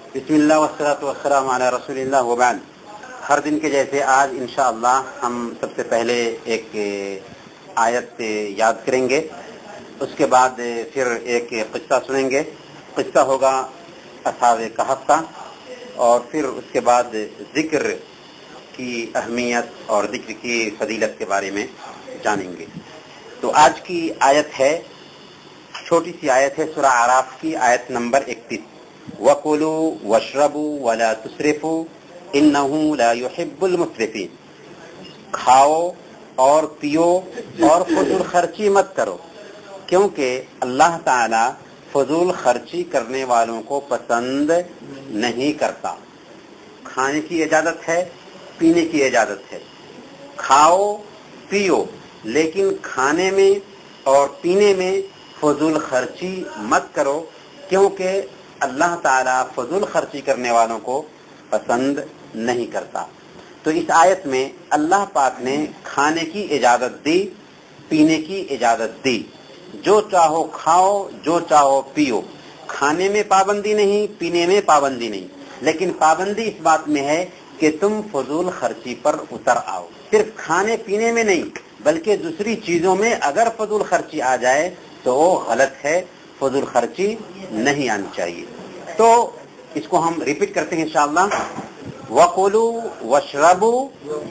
بسم اللہ والصلاۃ والسلام علی رسول اللہ وبعد۔ ہر دن کے جیسے آج انشاءاللہ ہم سب سے پہلے ایک آیت یاد کریں گے، اس کے بعد پھر ایک قصہ سنیں گے۔ قصہ ہوگا اصحاب کہف کا، اور پھر اس کے بعد ذکر کی اہمیت اور ذکر کی فضیلت کے بارے میں جانیں گے۔ تو آج کی آیت ہے، چھوٹی سی آیت ہے، سورہ اعراف کی آیت نمبر 31۔ وَكُلُوا وَاشْرَبُوا وَلَا تُسْرِفُوا إِنَّهُ لَا يُحِبُّ الْمُسْرِفِينَ۔ کھاؤ اور پیو اور فضول خرچی مت کرو، کیونکہ اللہ تعالی فضول خرچی کرنے والوں کو پسند نہیں کرتا۔ کھانے کی اجازت ہے، پینے کی اجازت ہے، کھاؤ پیو، لیکن کھانے میں اور پینے میں فضول خرچی مت کرو، کیونکہ اللہ تعالیٰ فضول خرچی کرنے والوں کو پسند نہیں کرتا۔ تو اس آیت میں اللہ پاک نے کھانے کی اجازت دی، پینے کی اجازت دی، جو چاہو کھاؤ، جو چاہو پیو، کھانے میں پابندی نہیں، پینے میں پابندی نہیں، لیکن پابندی اس بات میں ہے کہ تم فضول خرچی پر اتر آؤ۔ صرف کھانے پینے میں نہیں بلکہ دوسری چیزوں میں اگر فضول خرچی آ جائے تو وہ غلط ہے، فضول خرچی نہیں آنی چاہیے۔ تو اس کو ہم ریپیٹ کرتے ہیں انشاءاللہ۔ وَكُلُوا وَاشْرَبُوا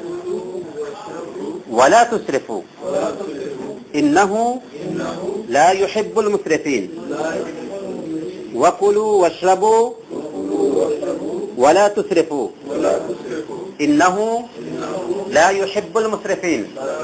وَلَا تُسْرِفُوا إِنَّهُ لَا يُحِبُّ الْمُسْرِفِينَ۔ وَكُلُوا وَاشْرَبُوا وَلَا تُسْرِفُوا إِنَّهُ لَا يُحِبُّ الْمُسْرِفِينَ۔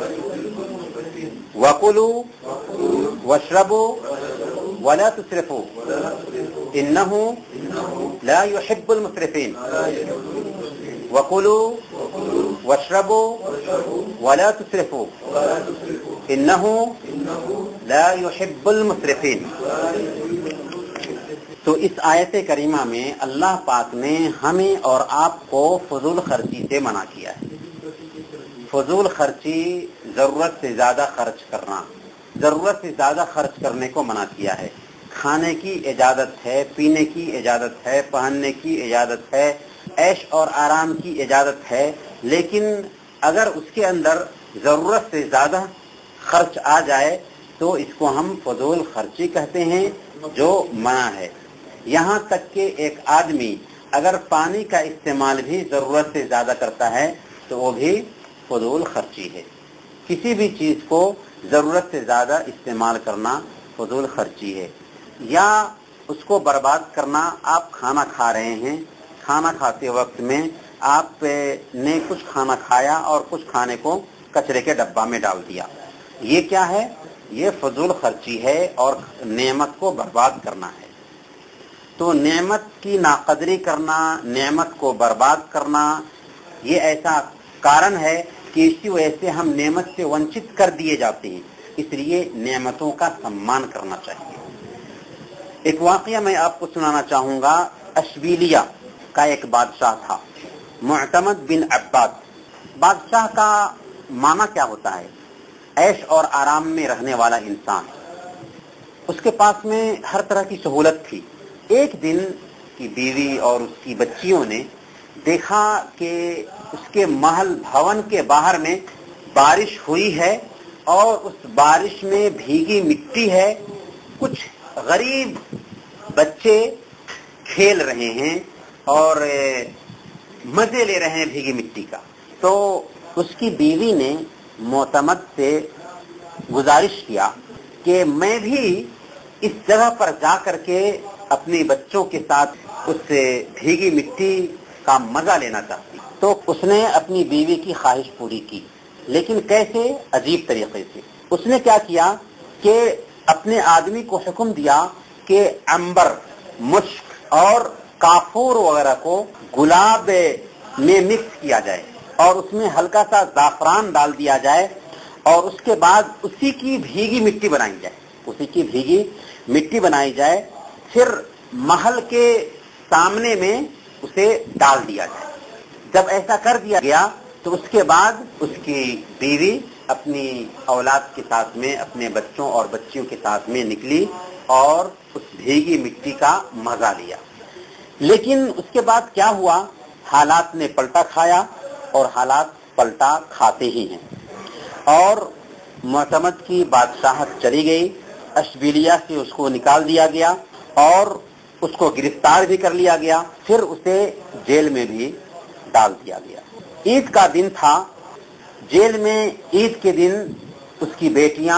وَكُلُوا وَاشْرَبُوا وَلَا تُسْرِفُوا إِنَّهُ لَا يُحِبُّ الْمُسْرِفِينَ۔ وَكُلُوا وَاشْرَبُوا وَلَا تُسْرِفُوا إِنَّهُ لَا يُحِبُّ الْمُسْرِفِينَ۔ تو اس آیت کریمہ میں اللہ پاک نے ہمیں اور آپ کو فضول خرچی سے منع کیا ہے۔ فضول خرچی، ضرورت سے زیادہ خرچ کرنا، ضرورت سے زیادہ خرچ کرنے کو منع کیا ہے۔ کھانے کی اجازت ہے، پینے کی اجازت ہے، پہننے کی اجازت ہے، عیش اور آرام کی اجازت ہے، لیکن اگر اس کے اندر ضرورت سے زیادہ خرچ آ جائے تو اس کو ہم فضول خرچی کہتے ہیں، جو منع ہے۔ یہاں تک کہ ایک آدمی اگر پانی کا استعمال بھی ضرورت سے زیادہ کرتا ہے تو وہ بھی فضول خرچی ہے۔ کسی بھی چیز کو ضرورت سے زیادہ استعمال کرنا فضول خرچی ہے، یا اس کو برباد کرنا۔ آپ کھانا کھا رہے ہیں، کھانا کھاتے وقت میں آپ نے کچھ کھانا کھایا اور کچھ کھانے کو کچرے کے ڈبہ میں ڈال دیا، یہ کیا ہے؟ یہ فضول خرچی ہے اور نعمت کو برباد کرنا ہے۔ تو نعمت کی ناقدری کرنا، نعمت کو برباد کرنا، یہ ایسا کارن ہے کہ اس کی وجہ سے ہم نعمت سے ونچت کر دیے جاتے ہیں، اس لیے نعمتوں کا سمان کرنا چاہیے۔ ایک واقعہ میں آپ کو سنانا چاہوں گا۔ اشبیلیہ کا ایک بادشاہ تھا، معتمد بن عباد۔ بادشاہ کا معنی کیا ہوتا ہے؟ عیش اور آرام میں رہنے والا انسان۔ اس کے پاس میں ہر طرح کی سہولت تھی۔ ایک دن کی بیوی اور اس کی بچیوں نے دیکھا کہ اس کے محل بھون کے باہر میں بارش ہوئی ہے اور اس بارش میں بھیگی مٹی ہے، کچھ غریب بچے کھیل رہے ہیں اور مزے لے رہے ہیں بھیگی مٹی کا۔ تو اس کی بیوی نے معتمد سے گزارش کیا کہ میں بھی اس جگہ پر جا کر کے اپنے بچوں کے ساتھ اس بھیگی مٹی کا مزہ لینا چاہتی۔ تو اس نے اپنی بیوی کی خواہش پوری کی، لیکن کیسے؟ عجیب طریقے سے۔ اس نے کیا کیا کہ اپنے آدمی کو حکم دیا کہ عنبر، مشک اور کافور وغیرہ کو گلاب میں مکس کیا جائے اور اس میں ہلکا سا زعفران ڈال دیا جائے، اور اس کے بعد اسی کی بھیگی مٹی بنائی جائے، اسی کی بھیگی مٹی بنائی جائے، پھر محل کے سامنے میں اسے ڈال دیا جائے۔ جب ایسا کر دیا گیا تو اس کے بعد اس کی بیوی اپنی اولاد کے ساتھ میں، اپنے بچوں اور بچیوں کے ساتھ میں نکلی اور اس بھیگی مٹی کا مزہ لیا۔ لیکن اس کے بعد کیا ہوا، حالات نے پلٹا کھایا اور حالات پلٹا کھاتے ہی ہیں، اور معتمد کی بادشاہت چلی گئی، اشبیلیہ سے اس کو نکال دیا گیا اور اس کو گرفتار بھی کر لیا گیا، پھر اسے جیل میں بھی ڈال دیا گیا۔ عید کا دن تھا، جیل میں عید کے دن اس کی بیٹیاں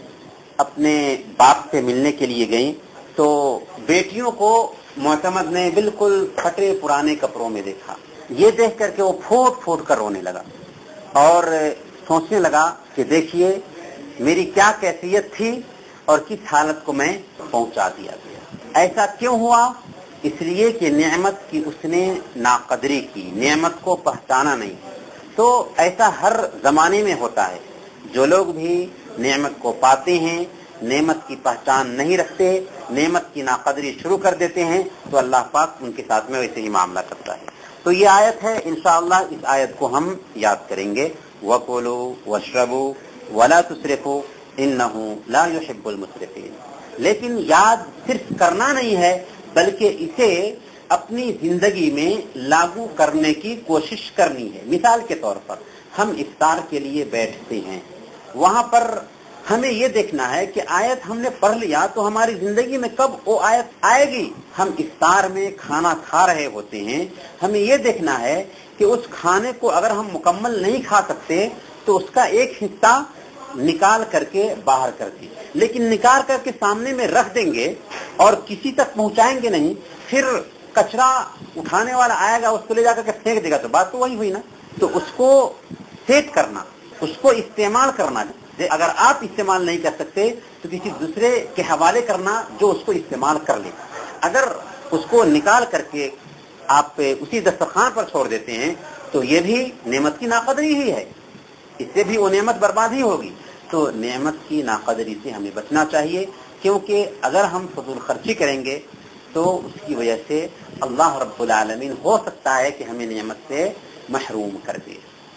اپنے باپ سے ملنے کے لیے گئیں، تو بیٹیوں کو معتمد نے بالکل پھٹے پرانے کپڑوں میں دیکھا۔ یہ دیکھ کر کے وہ پھوٹ پھوٹ کر رونے لگا اور سوچنے لگا کہ دیکھیے میری کیا کیفیت تھی اور کس حالت کو میں پہنچا دیا گیا۔ ایسا کیوں ہوا؟ اس لیے کہ نعمت کی اس نے ناقدری کی، نعمت کو پہچانا نہیں۔ تو ایسا ہر زمانے میں ہوتا ہے، جو لوگ بھی نعمت کو پاتے ہیں، نعمت کی پہچان نہیں رکھتے، نعمت کی ناقدری شروع کر دیتے ہیں، تو اللہ پاک ان کے ساتھ میں ویسے ہی معاملہ کرتا ہے۔ تو یہ آیت ہے، انشاءاللہ اس آیت کو ہم یاد کریں گے، وَكُلُوا وَاشْرَبُوا وَلَا تُسْرِفُوا إِنَّهُ لَا يُحِبُّ الْمُسْرِفِينَ۔ لیکن یاد صرف کرنا نہیں ہے، بلکہ اسے اپنی زندگی میں لاگو کرنے کی کوشش کرنی ہے۔ مثال کے طور پر ہم افطار کے لیے بیٹھتے ہیں، وہاں پر ہمیں یہ دیکھنا ہے کہ آیت ہم نے پڑھ لیا تو ہماری زندگی میں کب وہ آیت آئے گی۔ ہم افطار میں کھانا کھا رہے ہوتے ہیں، ہمیں یہ دیکھنا ہے کہ اس کھانے کو اگر ہم مکمل نہیں کھا سکتے تو اس کا ایک حصہ نکال کر کے باہر کر دیں، لیکن نکال کر کے سامنے میں رکھ دیں گے اور کسی تک پہنچائیں گے نہیں، پھر کچرا اٹھانے والا آئے گا اس کو لے جا کر کے پھینک دے گا، تو بات تو وہی ہوئی نا۔ تو اس کو سیٹ کرنا، اس کو استعمال کرنا، اگر آپ استعمال نہیں کر سکتے تو کسی دوسرے کے حوالے کرنا جو اس کو استعمال کر لے۔ اگر اس کو نکال کر کے آپ اسی دسترخوان پر چھوڑ دیتے ہیں تو یہ بھی نعمت کی ناقدری ہی ہے، اس سے بھی وہ نعمت برباد ہی ہوگی۔ تو نعمت کی ناقدری سے ہمیں بچنا چاہیے، کیونکہ اگر ہم فضول خرچی کریں گے تو اس کی وجہ سے اللہ رب العالمین ہو سکتا ہے کہ ہمیں نعمت سے محروم کر دے۔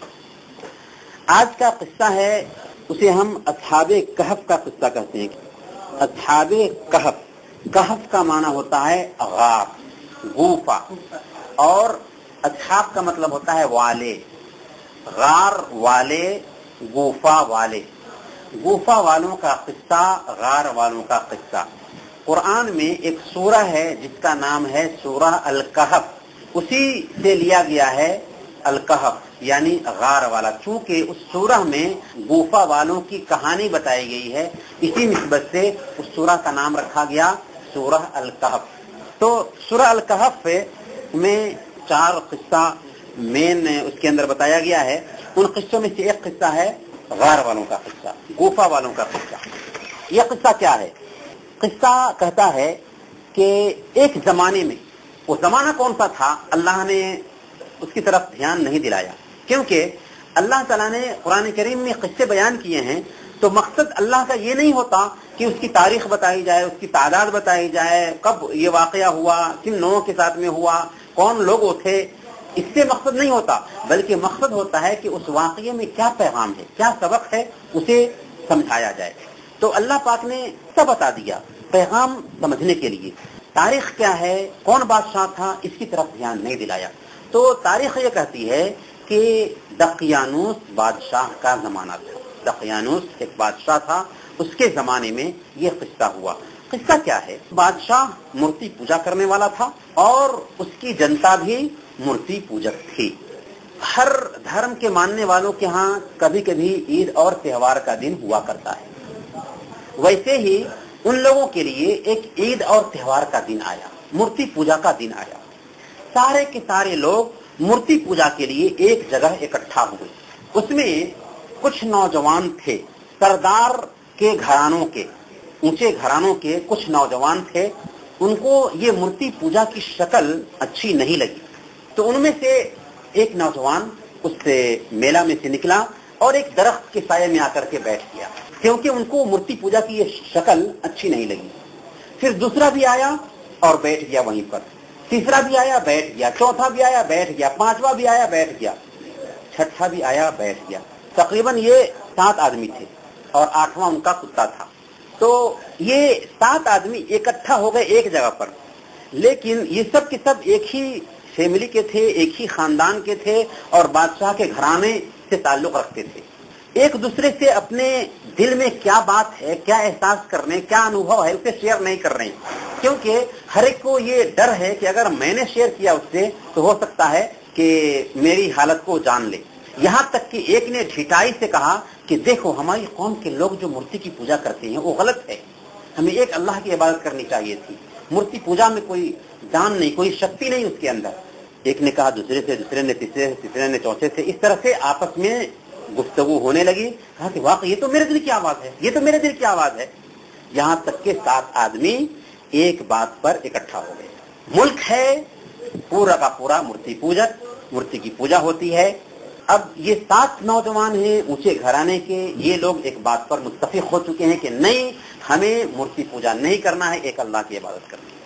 آج کا قصہ ہے، اسے ہم اصحاب کہف کا قصہ کہتے ہیں۔ اصحاب کہف، کہف کا معنی ہوتا ہے غار، گوفا، اور اصحاب کا مطلب ہوتا ہے والے، غار والے، گوفا والے، گوفا والوں کا قصہ، غار والوں کا قصہ۔ قرآن میں ایک سورہ ہے جس کا نام ہے سورہ الکہف، اسی سے لیا گیا ہے الکہف یعنی غار والا، چونکہ اس سورہ میں گوفا والوں کی کہانی بتائی گئی ہے، اسی نسبت سے اس سورہ کا نام رکھا گیا سورہ الکہف۔ تو سورہ الکہف میں 4 قصہ مین اس کے اندر بتایا گیا ہے، ان قصوں میں سے ایک قصہ ہے غار والوں کا قصہ، گوفا والوں کا قصہ۔ یہ قصہ کیا ہے؟ قصہ کہتا ہے کہ ایک زمانے میں، وہ زمانہ کون سا تھا اللہ نے اس کی طرف دھیان نہیں دلایا، کیونکہ اللہ تعالیٰ نے قرآن کریم میں قصے بیان کیے ہیں تو مقصد اللہ کا یہ نہیں ہوتا کہ اس کی تاریخ بتائی جائے، اس کی تعداد بتائی جائے، کب یہ واقعہ ہوا، کن لوگوں کے ساتھ میں ہوا، کون لوگ تھے، اس سے مقصد نہیں ہوتا، بلکہ مقصد ہوتا ہے کہ اس واقعے میں کیا پیغام ہے، کیا سبق ہے، اسے سمجھایا جائے۔ تو اللہ پاک نے سب بتا دیا پیغام سمجھنے کے لیے۔ تاریخ کیا ہے، کون بادشاہ تھا، اس کی طرف دھیان نہیں دلایا۔ تو تاریخ یہ کہتی ہے کہ دقیانوس بادشاہ کا زمانہ تھا، دقیانوس ایک بادشاہ تھا، اس کے زمانے میں یہ قصہ ہوا۔ قصہ کیا ہے؟ بادشاہ مورتی پوجا کرنے والا تھا اور اس کی جنتا بھی مورتی پوجک تھی۔ ہر دھرم کے ماننے والوں کے ہاں کبھی کبھی عید اور تہوار کا دن ہوا کرتا ہے، ویسے ہی ان لوگوں کے لیے ایک عید اور تہوار کا دن آیا، مورتی پوجا کا دن آیا۔ سارے کے سارے لوگ مورتی پوجا کے لیے ایک جگہ اکٹھا ہوئے۔ اس میں کچھ نوجوان تھے، سردار کے گھرانوں کے، اونچے گھرانوں کے کچھ نوجوان تھے، ان کو یہ مورتی پوجا کی شکل اچھی نہیں لگی، تو ان میں سے ایک نوجوان اس سے میلہ میں سے نکلا اور ایک درخت کے سائے میں آ کر کے بیٹھ گیا، کیونکہ ان کو مورتی پوجا کی یہ شکل اچھی نہیں لگی۔ پھر دوسرا بھی آیا اور بیٹھ گیا وہیں پر، تیسرا بھی آیا بیٹھ گیا، چوتھا بھی آیا بیٹھ گیا، پانچواں بھی آیا بیٹھ گیا، چھٹا بھی آیا بیٹھ گیا۔ تقریباً یہ 7 آدمی تھے اور 8واں ان کا کتا تھا۔ تو یہ 7 آدمی اکٹھا ہو گئے ایک جگہ پر، لیکن یہ سب کے سب ایک ہی فیملی کے تھے، ایک ہی خاندان کے تھے اور بادشاہ کے گھرانے سے تعلق رکھتے تھے. ایک دوسرے سے اپنے دل میں کیا بات ہے، کیا احساس کر رہے ہیں، کیا انوبھو ہے، اسے شیئر نہیں کر رہے ہیں، کیونکہ ہر ایک کو یہ ڈر ہے کہ اگر میں نے شیئر کیا اس سے تو ہو سکتا ہے کہ میری حالت کو جان لے. یہاں تک کہ ایک نے ڈھٹائی سے کہا کہ دیکھو ہماری قوم کے لوگ جو مورتی کی پوجا کرتے ہیں وہ غلط ہے، ہمیں ایک اللہ کی عبادت کرنی چاہیے تھی، مورتی پوجا میں کوئی جان نہیں، کوئی شکتی نہیں اس کے اندر. ایک نے کہا دوسرے سے، دوسرے نے تیسرے سے، تیسرے نے چوتھے سے، اس طرح سے آپس میں گفتگو ہونے لگی. کہا کہ واقعی یہ تو میرے دل کی آواز ہے، یہ تو میرے دل کی آواز ہے. یہاں تک کہ 7 آدمی ایک بات پر اکٹھا ہو گئے. ملک ہے پورا کا پورا مورتی پوجک، مورتی کی پوجا ہوتی ہے. اب یہ 7 نوجوان ہیں اونچے گھرانے کے، یہ لوگ ایک بات پر متفق ہو چکے ہیں کہ نہیں، ہمیں مورتی پوجا نہیں کرنا ہے، ایک اللہ کی عبادت کرنی ہے.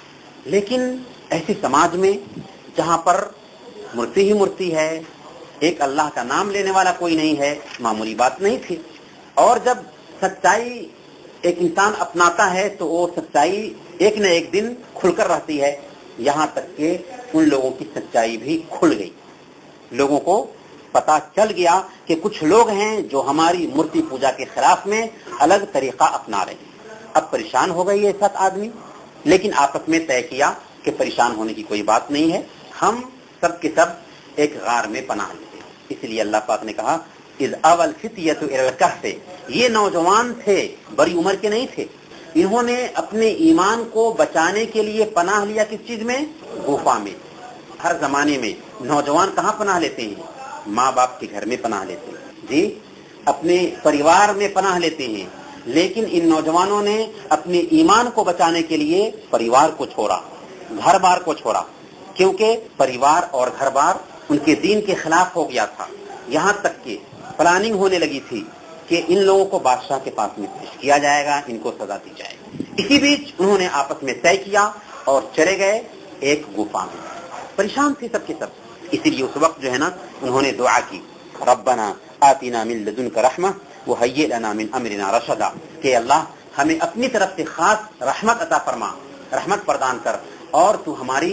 لیکن ایسے سماج میں جہاں پر مورتی ہی مورتی ہے، ایک اللہ کا نام لینے والا کوئی نہیں ہے، معمولی بات نہیں تھی. اور جب سچائی ایک انسان اپناتا ہے تو وہ سچائی ایک نہ ایک دن کھل کر رہتی ہے. یہاں تک کہ ان لوگوں کی سچائی بھی کھل گئی. لوگوں کو پتا چل گیا کہ کچھ لوگ ہیں جو ہماری مورتی پوجا کے خلاف میں الگ طریقہ اپنا رہے ہیں. اب پریشان ہو گئی یہ 7 آدمی، لیکن آپس میں طے کیا کہ پریشان ہونے کی کوئی بات نہیں ہے، ہم سب کے سب ایک غار میں پناہ لیتے ہیں. اس لیے اللہ پاک نے کہا اذ اول فتیۃ الی الکہف، یہ نوجوان تھے، بڑی عمر کے نہیں تھے. انہوں نے اپنے ایمان کو بچانے کے لیے پناہ لیا کس چیز میں؟ غفا میں. ہر زمانے میں نوجوان کہاں پناہ لیتے ہیں؟ ماں باپ کے گھر میں پناہ لیتے ہیں، جی اپنے پریوار میں پناہ لیتے ہیں. لیکن ان نوجوانوں نے اپنے ایمان کو بچانے کے لیے پریوار کو چھوڑا، گھر بار کو چھوڑا، کیونکہ پریوار اور گھر بار ان کے دین کے خلاف ہو گیا تھا. یہاں تک کہ پلاننگ ہونے لگی تھی کہ ان لوگوں کو بادشاہ کے پاس میں پیش کیا جائے گا، ان کو سزا دی جائے گی. اسی بیچ انہوں نے آپس میں طے کیا اور چلے گئے ایک گفا میں. پریشان تھے سب کے سب. اسی لیے اس وقت جو ہے نا انہوں نے دعا کی ربنا آتنا من لدنک رحمہ وہیئ لنا من امرنا رشدا، کہ اللہ ہمیں اپنی طرف سے خاص رحمت عطا فرما، رحمت پردان کر اور تو ہماری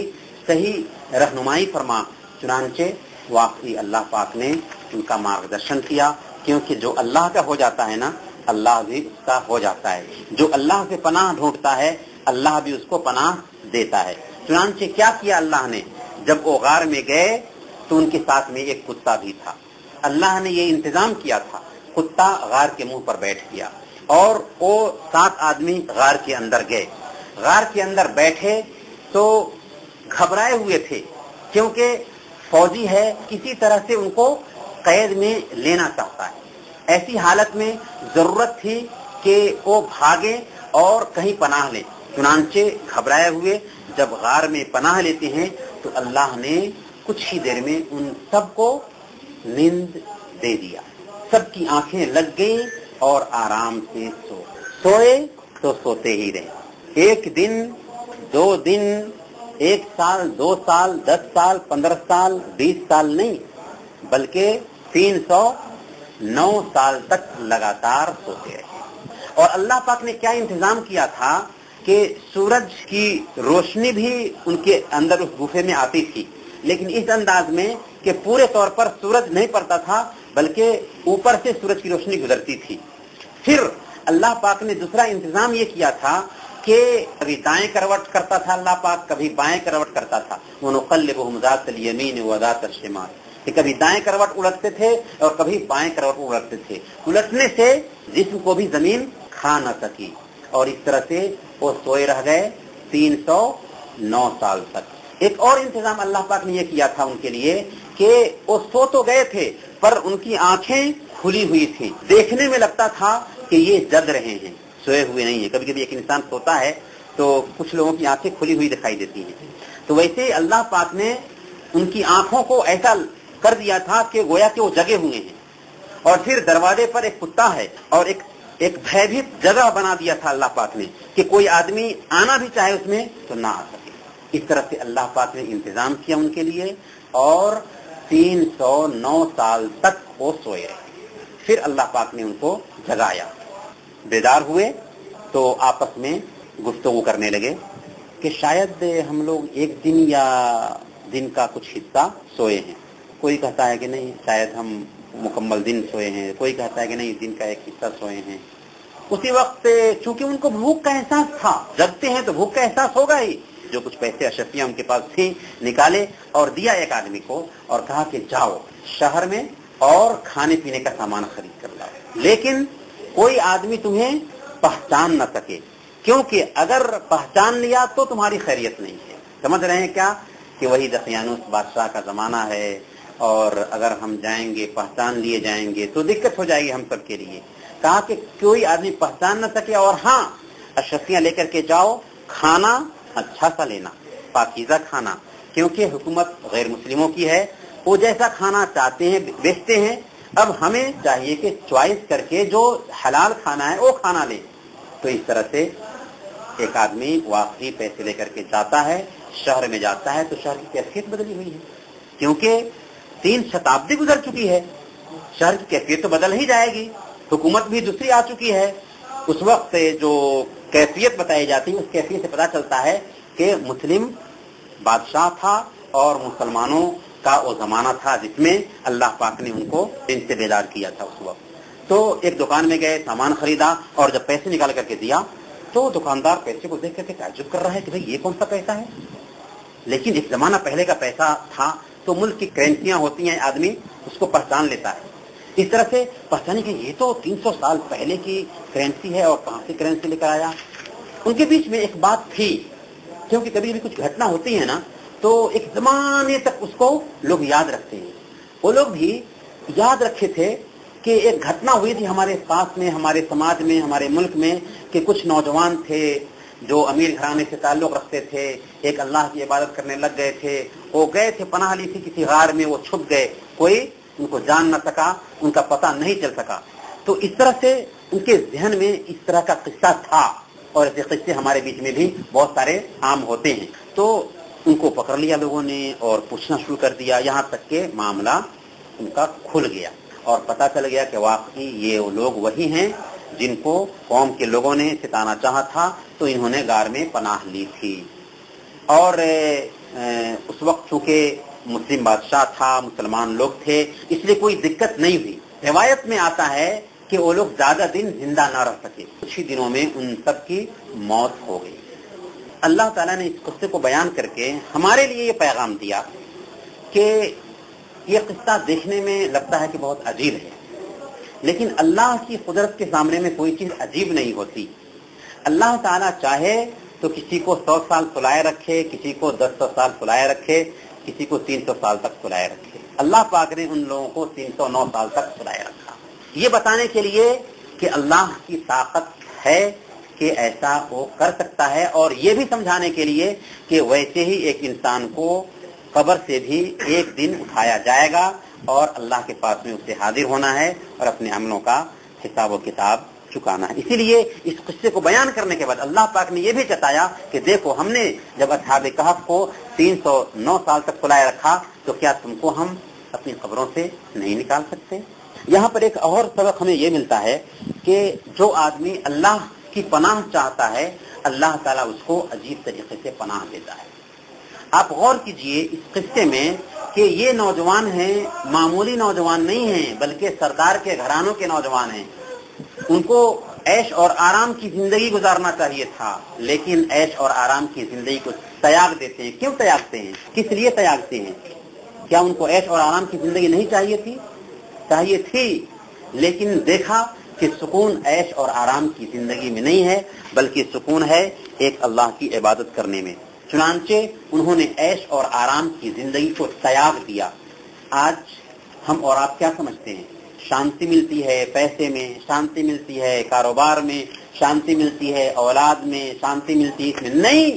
صحیح رہنمائی فرما. چنانچہ واقعی اللہ پاک نے ان کا مارگدرشن کیا، کیونکہ جو اللہ کا ہو جاتا ہے نا اللہ بھی اس کا ہو جاتا ہے. جو اللہ سے پناہ ڈھونڈتا ہے اللہ بھی اس کو پناہ دیتا ہے. چنانچہ کیا کیا اللہ نے، جب وہ غار میں گئے تو ان کے ساتھ میں ایک کتا بھی تھا. اللہ نے یہ انتظام کیا تھا، کتا غار کے منہ پر بیٹھ گیا اور وہ 7 آدمی غار کے اندر گئے. غار کے اندر بیٹھے تو گھبرائے ہوئے تھے، کیونکہ فوجی ہے کسی طرح سے ان کو قید میں لینا چاہتا ہے. ایسی حالت میں ضرورت تھی کہ وہ بھاگے اور کہیں پناہ لیں. چنانچہ گھبرائے ہوئے جب غار میں پناہ لیتے ہیں تو اللہ نے کچھ ہی دیر میں ان سب کو نیند دے دیا. سب کی آنکھیں لگ گئی اور آرام سے سوئے تو سوتے ہی رہے. 1 دن 2 دن 1 سال 2 سال 10 سال 15 سال 20 سال نہیں، بلکہ 309 سال تک لگاتار سوتے رہے. اور اللہ پاک نے کیا انتظام کیا تھا کہ سورج کی روشنی بھی ان کے اندر اس گفے میں آتی تھی، لیکن اس انداز میں کہ پورے طور پر سورج نہیں پڑتا تھا بلکہ اوپر سے سورج کی روشنی گزرتی تھی. پھر اللہ پاک نے دوسرا انتظام یہ کیا تھا کہ کبھی دائیں کروٹ کرتا تھا اللہ پاک، کبھی بائیں کروٹ کرتا تھا. وَنُقَلِّبُهُمْ ذَاتَ الْيَمِينِ وَذَاتَ الشِّمَالِ، کہ کبھی دائیں کروٹ الٹتے تھے اور کبھی بائیں کروٹ الٹتے تھے. الٹنے سے جسم کو بھی زمین کھا نہ سکی اور اس طرح سے وہ سوئے رہ گئے 309 سال تک. ایک اور انتظام اللہ پاک نے یہ کیا تھا ان کے لیے کہ وہ سو تو گئے تھے پر ان کی آنکھیں کھلی ہوئی تھی. دیکھنے میں لگتا تھا کہ یہ جگ رہے ہیں، سوئے ہوئے نہیں ہیں. کبھی کبھی ایک انسان سوتا ہے تو کچھ لوگوں کی آنکھیں کھلی ہوئی دکھائی دیتی ہیں. تو ویسے اللہ پاک نے ان کی آنکھوں کو ایسا کر دیا تھا کہ گویا کہ وہ جگے ہوئے ہیں. اور پھر دروازے پر ایک کتا ہے اور ایک بھیبھیت جگہ بنا دیا تھا اللہ پاک نے کہ کوئی آدمی آنا بھی چاہے اس میں تو نہ آ سکے. اس طرح سے اللہ پاک نے انتظام کیا ان کے لیے اور 309 سال تک وہ سوئے رہے. پھر اللہ پاک نے ان کو جگایا. بیدار ہوئے تو آپس میں گفتگو کرنے لگے کہ شاید ہم لوگ ایک دن یا دن کا کچھ حصہ سوئے ہیں. کوئی کہتا ہے کہ نہیں شاید ہم مکمل دن سوئے ہیں، کوئی کہتا ہے کہ نہیں دن کا ایک حصہ سوئے ہیں. اسی وقت چونکہ ان کو بھوک کا احساس تھا، جگتے ہیں تو بھوک کا احساس ہوگا ہی. جو کچھ پیسے اشرفیاں ان کے پاس تھی نکالے اور دیا ایک آدمی کو اور کہا کہ جاؤ شہر میں اور کھانے پینے کا سامان خرید کر لاؤ، لیکن کوئی آدمی تمہیں پہچان نہ سکے، کیونکہ اگر پہچان لیا تو تمہاری خیریت نہیں ہے. سمجھ رہے ہیں کیا کہ وہی دقیانوس بادشاہ کا زمانہ ہے، اور اگر ہم جائیں گے پہچان لیے جائیں گے تو دقت ہو جائے گی ہم سب کے لیے. کہا کہ کوئی آدمی پہچان نہ سکے، اور ہاں اشرفیاں لے کر کے جاؤ، کھانا اچھا سا لینا، پاکیزہ کھانا، کیونکہ حکومت غیر مسلموں کی ہے، وہ جیسا کھانا چاہتے ہیں بیچتے ہیں. اب ہمیں چاہیے کہ چوائس کر کے جو حلال کھانا ہے وہ کھانا لے. تو اس طرح سے ایک آدمی واقعی پیسے لے کر کے جاتا ہے، شہر میں جاتا ہے تو شہر کی کیفیت بدلی ہوئی ہے، کیونکہ 3 شتابدی گزر چکی ہے. شہر کی کیفیت تو بدل ہی جائے گی، حکومت بھی دوسری آ چکی ہے. اس وقت جو کیفیت بتائی جاتی ہے اس کیفیت سے پتہ چلتا ہے کہ مسلم بادشاہ تھا اور مسلمانوں کا وہ زمانہ تھا جس میں اللہ پاک نے ان کو دین سے بیدار کیا تھا. اس وقت تو ایک دکان میں گئے، سامان خریدا، اور جب پیسے نکال کر کے دیا تو دکاندار پیسے کو دیکھ کر کے تعجب کر رہا ہے کہ بھئی یہ کون سا پیسہ ہے. لیکن ایک زمانہ پہلے کا پیسہ تھا تو ملک کی کرنسیاں ہوتی ہیں، آدمی اس کو پہچان لیتا ہے. اس طرح سے پہچانے کہ یہ تو 300 سال پہلے کی کرنسی ہے اور کہاں سے کرنسی لے کر آیا. ان کے بیچ میں ایک بات تھی، کیونکہ کبھی بھی کچھ گھٹنا ہوتی ہے نا تو ایک زمانے تک اس کو لوگ یاد رکھتے ہیں. وہ لوگ بھی یاد رکھے تھے کہ ایک گھٹنا ہوئی تھی ہمارے پاس میں، ہمارے سماج میں، ہمارے ملک میں، کہ کچھ نوجوان تھے جو امیر گھرانے سے تعلق رکھتے تھے، ایک اللہ کی عبادت کرنے لگ گئے تھے. وہ گئے تھے، پناہ لی تھی کسی غار میں، وہ چھپ گئے، کوئی ان کو جان نہ سکا، ان کا پتہ نہیں چل سکا. تو اس طرح سے ان کے ذہن میں اس طرح کا قصہ تھا، اور ایسے قصے ہمارے بیچ میں بھی بہت سارے عام ہوتے ہیں. تو ان کو پکڑ لیا لوگوں نے اور پوچھنا شروع کر دیا، یہاں تک کہ معاملہ ان کا کھل گیا اور پتہ چل گیا کہ واقعی یہ وہ لوگ وہی ہیں جن کو قوم کے لوگوں نے ستانا چاہا تھا، تو انہوں نے غار میں پناہ لی تھی. اور اس وقت چونکہ مسلم بادشاہ تھا، مسلمان لوگ تھے، اس لیے کوئی دقت نہیں ہوئی. روایت میں آتا ہے کہ وہ لوگ زیادہ دن زندہ نہ رہ سکے، کچھ ہی دنوں میں ان سب کی موت ہو گئی. اللہ تعالیٰ نے اس قصے کو بیان کر کے ہمارے لیے یہ پیغام دیا کہ یہ قصہ دیکھنے میں لگتا ہے کہ بہت عجیب ہے، لیکن اللہ کی قدرت کے سامنے میں کوئی چیز عجیب نہیں ہوتی. اللہ تعالیٰ چاہے تو کسی کو 100 سال سلائے رکھے، کسی کو 100 سال سلائے رکھے، کسی کو 300 سال تک سلائے رکھے. اللہ پاک نے ان لوگوں کو 309 سال تک سلائے رکھا، یہ بتانے کے لیے کہ اللہ کی طاقت ہے کہ ایسا وہ کر سکتا ہے، اور یہ بھی سمجھانے کے لیے کہ ویسے ہی ایک انسان کو قبر سے بھی ایک دن اٹھایا جائے گا اور اللہ کے پاس میں اسے حاضر ہونا ہے اور اپنے عملوں کا حساب و کتاب چکانا ہے. اسی لیے اس قصے کو بیان کرنے کے بعد اللہ پاک نے یہ بھی بتایا کہ دیکھو ہم نے جب اصحاب کہف کو 309 سال تک سلائے رکھا تو کیا تم کو ہم اپنی قبروں سے نہیں نکال سکتے. یہاں پر ایک اور سبق ہمیں یہ ملتا ہے کہ جو آدمی اللہ کی پناہ چاہتا ہے اللہ تعالیٰ اس کو عجیب طریقے سے پناہ دیتا ہے. آپ غور کیجئے اس قصے میں کہ یہ نوجوان ہیں، معمولی نوجوان نہیں ہیں بلکہ سردار کے گھرانوں کے نوجوان ہیں. ان کو عیش اور آرام کی زندگی گزارنا چاہیے تھا، لیکن عیش اور آرام کی زندگی کو تیاگ دیتے ہیں. کیوں تیاگتے ہیں؟ کس لیے تیاگتے ہیں؟ کیا ان کو عیش اور آرام کی زندگی نہیں چاہیے تھی؟ چاہیے تھی، لیکن دیکھا کہ سکون عیش اور آرام کی زندگی میں نہیں ہے بلکہ سکون ہے ایک اللہ کی عبادت کرنے میں. چنانچہ انہوں نے عیش اور آرام کی زندگی کو تیاگ دیا. آج ہم اور آپ کیا سمجھتے ہیں؟ شانتی ملتی ہے پیسے میں، شانتی ملتی ہے کاروبار میں، شانتی ملتی ہے اولاد میں، شانتی ملتی ہے اس میں. نہیں،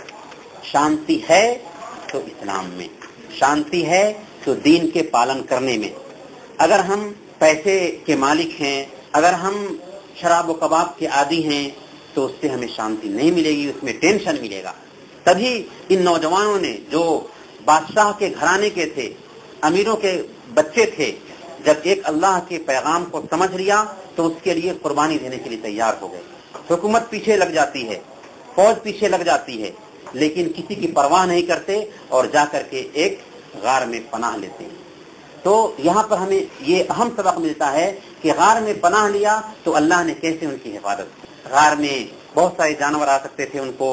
شانتی ہے تو اسلام میں، شانتی ہے تو دین کے پالن کرنے میں. اگر ہم پیسے کے مالک ہیں، اگر ہم شراب و کباب کے عادی ہیں تو اس سے ہمیں شانتی نہیں ملے گی، اس میں ٹینشن ملے گا. تبھی ان نوجوانوں نے جو بادشاہ کے گھرانے کے تھے، امیروں کے بچے تھے، جب ایک اللہ کے پیغام کو سمجھ لیا تو اس کے لیے قربانی دینے کے لیے تیار ہو گئے. حکومت پیچھے لگ جاتی ہے، فوج پیچھے لگ جاتی ہے، لیکن کسی کی پرواہ نہیں کرتے اور جا کر کے ایک غار میں پناہ لیتے ہیں۔ تو یہاں پر ہمیں یہ اہم سبق ملتا ہے کہ غار میں پناہ لیا تو اللہ نے کیسے ان کی حفاظت کی۔ غار میں بہت سارے جانور آ سکتے تھے، ان کو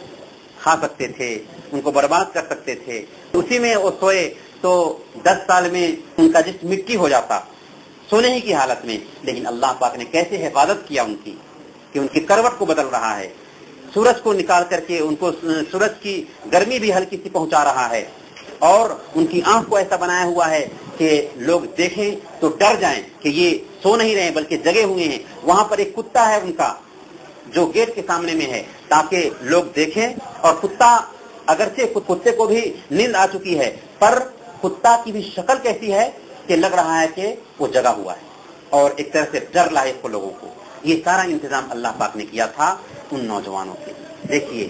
کھا سکتے تھے، ان کو برباد کر سکتے تھے، اسی میں وہ سوئے تو 10 سال میں ان کا جسم مٹی ہو جاتا سونے ہی کی حالت میں، لیکن اللہ پاک نے کیسے حفاظت کیا ان کی کہ ان کی کروٹ کو بدل رہا ہے، سورج کو نکال کر کے ان کو سورج کی گرمی بھی ہلکی سی پہنچا رہا ہے، اور ان کی آنکھ کو ایسا بنایا ہوا ہے کہ لوگ دیکھیں تو ڈر جائیں کہ یہ سو نہیں رہے بلکہ جگے ہوئے ہیں۔ وہاں پر ایک کتا ہے ان کا جو گیٹ کے سامنے میں ہے تاکہ لوگ دیکھیں، اور کتا اگرچہ کتے کو بھی نیند آ چکی ہے پر کتا کی بھی شکل کیسی ہے کہ لگ رہا ہے کہ وہ جگا ہوا ہے اور ایک طرح سے ڈر لاحق کو لوگوں کو۔ یہ سارا انتظام اللہ پاک نے کیا تھا ان نوجوانوں کے۔ دیکھیے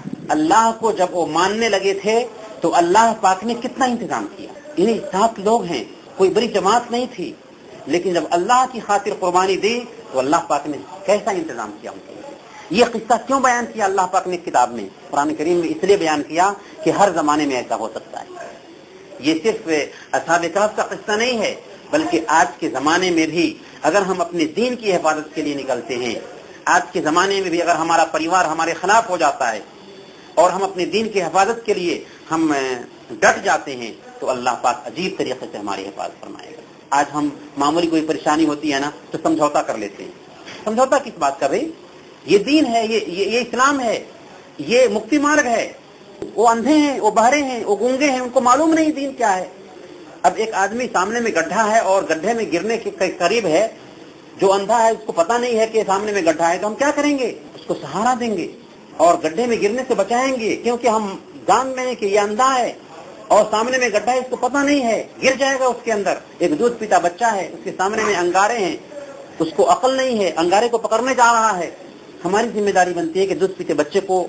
اللہ کو جب وہ ماننے لگے تھے تو اللہ پاک نے کتنا انتظام کیا۔ انہیں 7 لوگ ہیں، کوئی بڑی جماعت نہیں تھی، لیکن جب اللہ کی خاطر قربانی دی تو اللہ پاک نے کیسا انتظام کیا ان کے لیے۔ یہ قصہ کیوں بیان کیا اللہ پاک نے کتاب میں، قرآن کریم میں؟ اس لیے بیان کیا کہ ہر زمانے میں ایسا ہو سکتا ہے۔ یہ صرف اصحاب کہف کا قصہ نہیں ہے، بلکہ آج کے زمانے میں بھی اگر ہم اپنے دین کی حفاظت کے لیے نکلتے ہیں، آج کے زمانے میں بھی اگر ہمارا پریوار ہمارے خلاف ہو جاتا ہے اور ہم اپنے دین کی حفاظت کے لیے ہم ڈٹ جاتے ہیں تو اللہ پاک عجیب طریقے سے ہماری حفاظت فرمائے گا۔ آج ہم معمولی کوئی پریشانی ہوتی ہے نا تو سمجھوتا کر لیتے ہیں۔ سمجھوتا کس بات کا بھائی؟ یہ دین ہے، یہ اسلام ہے، یہ مکتی مارگ ہے۔ وہ اندھے ہیں، وہ بہرے ہیں، وہ گونگے ہیں، ان کو معلوم نہیں دین کیا ہے۔ اب ایک آدمی سامنے میں گڈھا ہے اور گڈھے میں گرنے کے قریب ہے، جو اندھا ہے اس کو پتہ نہیں ہے کہ سامنے میں گڈھا ہے، تو ہم کیا کریں گے؟ اس کو سہارا دیں گے اور گڈھے میں گرنے سے بچائیں گے، کیونکہ ہم جان رہے ہیں کہ یہ اندھا ہے اور سامنے میں گڈھا ہے، اس کو پتہ نہیں ہے، گر جائے گا اس کے اندر۔ ایک دودھ پیتا بچہ ہے، اس کے سامنے میں انگارے ہیں، اس کو عقل نہیں ہے، انگارے کو پکڑنے جا رہا ہے۔ ہماری ذمہ داری بنتی ہے کہ دودھ پیتے بچے کو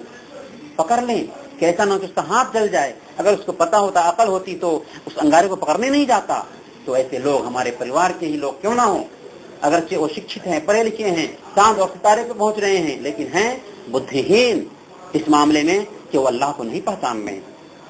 پکڑ لیں کہ ایسا نہ ہو کہ اس کا ہاتھ جل جائے۔ اگر اس کو پتہ ہوتا، عقل ہوتی تو اس انگارے کو پکڑنے نہیں جاتا۔ تو ایسے لوگ ہمارے پریوار کے ہی لوگ کیوں نہ ہوں، اگرچہ وہ شکشت ہیں، پڑھے لکھے ہیں، چاند اور ستارے پہ پہنچ رہے ہیں، لیکن ہیں بدھہین اس معاملے میں کہ وہ اللہ کو نہیں پہچان رہے ہیں۔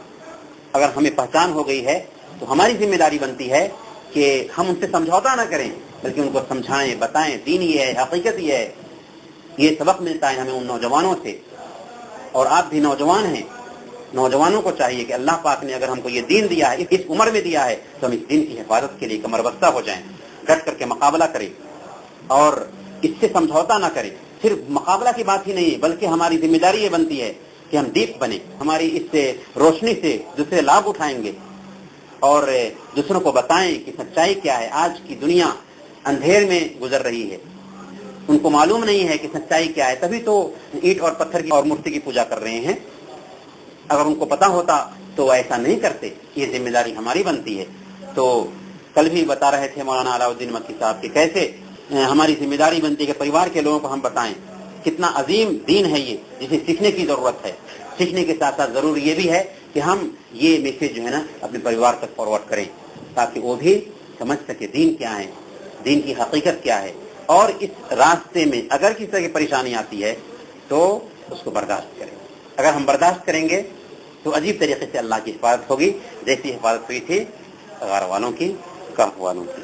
اگر ہمیں پہچان ہو گئی ہے تو ہماری ذمہ داری بنتی ہے کہ ہم ان سے سمجھوتا نہ کریں بلکہ ان کو سمجھائیں، بتائیں دین یہ ہے، حقیقت یہ ہے۔ یہ سبق ملتا ہے ہمیں ان نوجوانوں سے، اور آپ بھی نوجوان ہیں، نوجوانوں کو چاہیے کہ اللہ پاک نے اگر ہم کو یہ دین دیا ہے، اس عمر میں دیا ہے، تو ہم اس دین کی حفاظت کے لیے کمر بستہ ہو جائیں، ڈٹ کر کے مقابلہ کریں اور اس سے سمجھوتا نہ کریں۔ صرف مقابلہ کی بات ہی نہیں ہے بلکہ ہماری ذمہ داری یہ بنتی ہے کہ ہم دیپ بنیں، ہماری اس سے روشنی سے دوسرے لابھ اٹھائیں گے اور دوسروں کو بتائیں کہ سچائی کیا ہے۔ آج کی دنیا اندھیر میں گزر رہی ہے، ان کو معلوم نہیں ہے کہ سچائی کیا ہے، تبھی تو اینٹ اور پتھر کی اور مورتی کی پوجا کر رہے ہیں۔ اگر ان کو پتا ہوتا تو وہ ایسا نہیں کرتے۔ یہ ذمہ داری ہماری بنتی ہے۔ تو کل بھی بتا رہے تھے مولانا علاء الدین مکی صاحب کہ کیسے ہماری ذمہ داری بنتی ہے کہ پریوار کے لوگوں کو ہم بتائیں کتنا عظیم دین ہے یہ، جسے سیکھنے کی ضرورت ہے۔ سیکھنے کے ساتھ ساتھ ضروری یہ بھی ہے کہ ہم یہ میسیج جو ہے نا اپنے پریوار تک فارورڈ کریں تاکہ وہ بھی سمجھ سکے دین کیا ہے، دین کی حقیقت کیا ہے، اور اس راستے میں اگر کسی طرح کی پریشانی آتی ہے تو اس کو برداشت کریں۔ اگر ہم برداشت کریں گے تو عجیب طریقے سے اللہ کی حفاظت ہوگی، جیسی حفاظت ہوئی تھی غار والوں کی، کہف والوں کی۔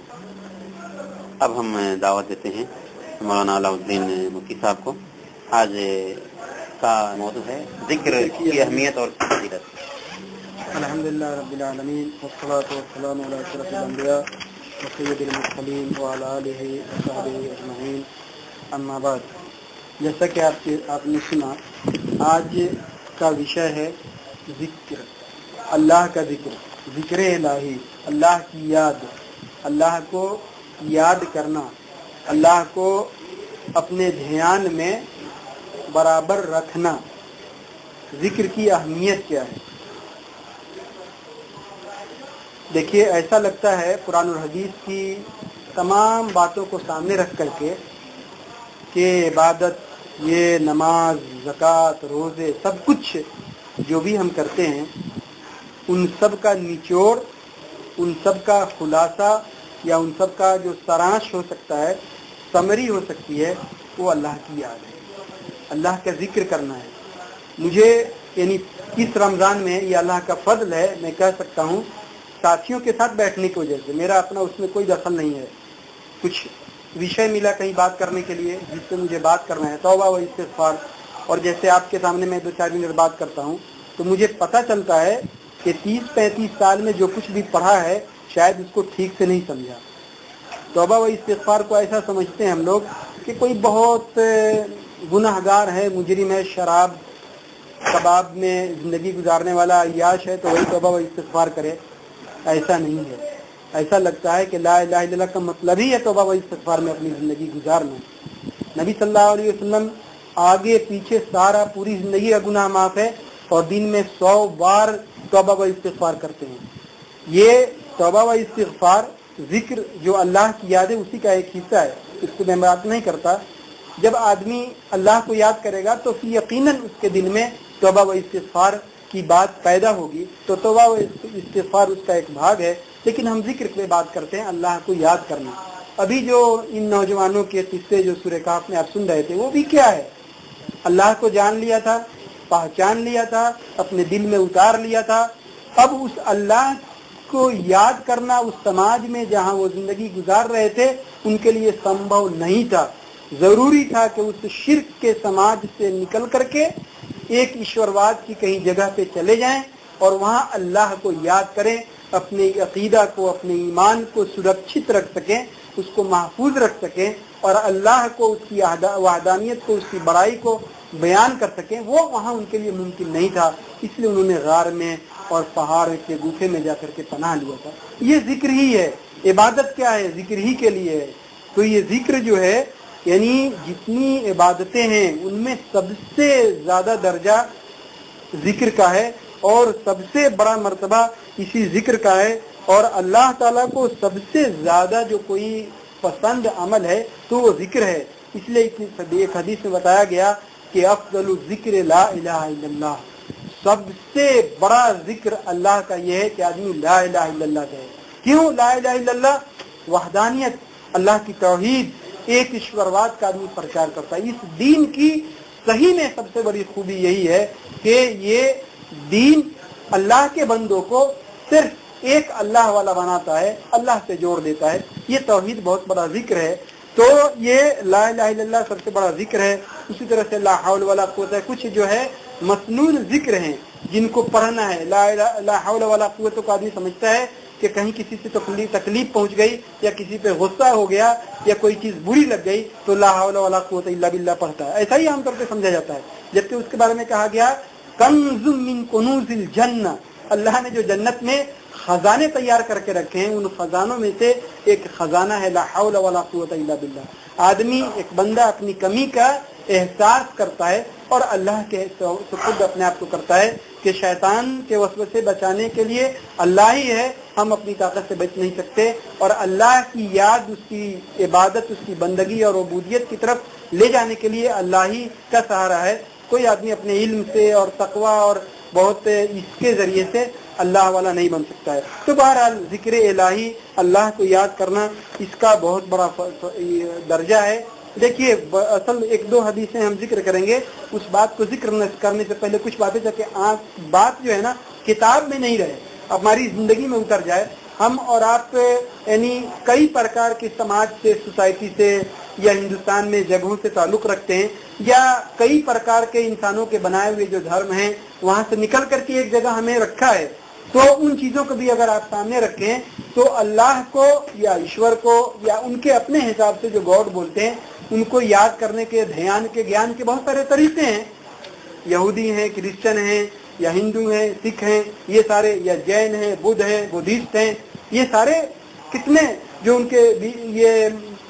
اب ہم دعوت دیتے ہیں مولانا علاء الدین مکی صاحب کو۔ آج کا موضوع ہے ذکر کی اہمیت اور فضیلت۔ الحمدللہ رب العالمین والصلاة والسلام علی اشرف الانبیاء وسید المرسلین وعلی آلہ وصحبہ اجمعین، اما بعد۔ جیسا کہ آپ نے سنا، آج کا وشے ہے ذکر، اللہ کا ذکر، ذکر الہی، اللہ کی یاد، اللہ کو یاد کرنا، اللہ کو اپنے دھیان میں برابر رکھنا۔ ذکر کی اہمیت کیا ہے؟ دیکھیے، ایسا لگتا ہے قرآن اور حدیث کی تمام باتوں کو سامنے رکھ کر کے کہ عبادت، یہ نماز، زکوٰۃ، روزے، سب کچھ جو بھی ہم کرتے ہیں، ان سب کا نچوڑ، ان سب کا خلاصہ یا ان سب کا جو سرانش ہو سکتا ہے، سمری ہو سکتی ہے، وہ اللہ کی یاد ہے، اللہ کا ذکر کرنا ہے۔ مجھے यानी इस रमज़ान में ये अल्लाह का फضل है, मैं कह सकता हूँ साथियों के साथ बैठने की वजह से। मेरा अपना उसमें कोई दखल नहीं है। कुछ विषय मिला कहीं बात करने के लिए जिससे मुझे बात करना है, तौबा व इस्तिग़फ़ार, और जैसे आपके सामने मैं 2-4 मिनट बात करता हूँ तो मुझे पता चलता है कि 30-35 साल में जो कुछ भी पढ़ा है शायद उसको ठीक से नहीं समझा। तौबा व इस्तिग़फ़ार को ऐसा समझते हैं हम लोग कि कोई बहुत गुनाहगार है, मुजरिम है, शराब कबाब में ज़िंदगी गुजारने वाला अय्याश है तो वही तौबा व इस्तिग़फ़ार करे। ऐसा नहीं है। ऐसा लगता है कि ला इलाहा इल्लल्लाह का मतलब ही है तौबा व इस्तिग़फ़ार में अपनी ज़िंदगी गुजारना। नबी सल्लल्लाहु अलैहि वसल्लम आगे पीछे सारा पूरी ज़िंदगी का गुनाह माफ़ है और दिन में 100 बार तौबा व इस्तिग़फ़ार करते हैं। ये तौबा व इस्तिग़फ़ार जिक्र जो अल्लाह की याद है उसी का एक हिस्सा है, इसको मैं बात नहीं करता। जब आदमी अल्लाह को याद करेगा तो फिर यकीनन उसके दिल में तौबा व इस्तिग़फ़ार की बात पैदा होगी, तो तौबा व इस्तिग़फ़ार उसका एक भाग है। लेकिन हम जिक्र पे बात करते हैं, अल्लाह को याद करना। अभी जो इन नौजवानों के किस्से जो सूरह कहफ में आप सुन रहे थे वो भी क्या है, अल्लाह को जान लिया था, पहचान लिया था, अपने दिल में उतार लिया था। अब उस अल्लाह को याद करना उस समाज में जहाँ वो जिंदगी गुजार रहे थे उनके लिए संभव नहीं था। जरूरी था कि उस शिर्क के समाज से निकल करके एक ईश्वरवाद की कहीं जगह पे चले जाएं और वहाँ अल्लाह को याद करें, अपने अकीदा को, अपने ईमान को सुरक्षित रख सकें, उसको महफूज रख सकें और अल्लाह को, उसकी वहदानियत को, उसकी बड़ाई को बयान कर सकें। वो वहाँ उनके लिए मुमकिन नहीं था, इसलिए उन्होंने गार में और पहाड़ के गुफे में जाकर के पनाह लिया था। ये जिक्र ही है। इबादत क्या है? जिक्र ही के लिए है। तो ये जिक्र जो है, यानी जितनी इबादतें हैं उनमें सबसे ज्यादा दर्जा जिक्र का है और सबसे बड़ा मर्तबा इसी जिक्र का है। और अल्लाह ताला को सबसे ज्यादा जो कोई पसंद अमल है तो वो जिक्र है। इसलिए एक हदीस में बताया गया कि अफ़ज़लु ज़िक्र ला इलाहा इल्लल्लाह, सबसे बड़ा जिक्र अल्लाह का यह है कि आदमी ला इलाहा इल्लल्लाह कहे। क्यों ला इलाहा इल्लल्लाह? वहदानियत, अल्लाह की तौहीद, एक ईश्वरवाद का आदमी प्रचार करता है। इस दीन की सही में सबसे बड़ी खूबी यही है कि ये दीन अल्लाह के बंदों को सिर्फ एक अल्लाह वाला बनाता है, अल्लाह से जोड़ देता है। ये तौहीद बहुत बड़ा जिक्र है। तो ये ला इलाहा इल्लल्लाह सबसे बड़ा जिक्र है। उसी तरह से ला हौल वला कुव्वत है। कुछ जो है मसनून जिक्र हैं जिनको पढ़ना है। ला हौल वला कुव्वत को आदमी समझता है कि कहीं किसी से तकलीफ पहुंच गई या किसी पे गुस्सा हो गया या कोई चीज बुरी लग गई तो ला हौल वला कुव्वत इल्ला बिल्लाह पढ़ता है। ऐसा ही आमतौर पर समझा जाता है। जबकि उसके बारे में कहा गया कंज़ुम मिन कुनूज़िल जन्नह, अल्लाह ने जो जन्नत में खजाने तैयार करके रखे हैं उन खजानों में से एक खजाना है ला हौल वला कुव्वत इल्ला बिल्लाह। आदमी, एक बंदा अपनी कमी का एहसास करता है और अल्लाह के खुद अपने आप को करता है कि शैतान के वसवसे से बचाने के लिए अल्लाह ही है, हम अपनी ताकत से बच नहीं सकते। और अल्लाह की याद, उसकी इबादत, उसकी बंदगी और उबूदियत की तरफ ले जाने के लिए अल्लाह ही का सहारा है। कोई आदमी अपने इल्म से और तकवा और बहुत इसके जरिए से अल्लाह वाला नहीं बन सकता है। तो बहरहाल जिक्र इलाही, अल्लाह को याद करना, इसका बहुत बड़ा दर्जा है। देखिए, असल 1-2 हदीसें हम जिक्र करेंगे। उस बात को जिक्र करने से पहले कुछ बातें ताकि बात जो है ना किताब में नहीं रहे, हमारी जिंदगी में उतर जाए। हम और आप यानी कई प्रकार के समाज से, सोसाइटी से या हिंदुस्तान में जगहों से ताल्लुक रखते हैं या कई प्रकार के इंसानों के बनाए हुए जो धर्म हैं वहां से निकल करके एक जगह हमें रखा है। तो उन चीजों को भी अगर आप सामने रखें तो अल्लाह को या ईश्वर को या उनके अपने हिसाब से जो गॉड बोलते हैं उनको याद करने के, ध्यान के, ज्ञान के बहुत सारे तरीके हैं। यहूदी हैं, क्रिश्चियन हैं या हिंदू हैं, सिख हैं, ये सारे, या जैन हैं, बुद्ध हैं, बुद्धिस्ट हैं, ये सारे कितने जो उनके ये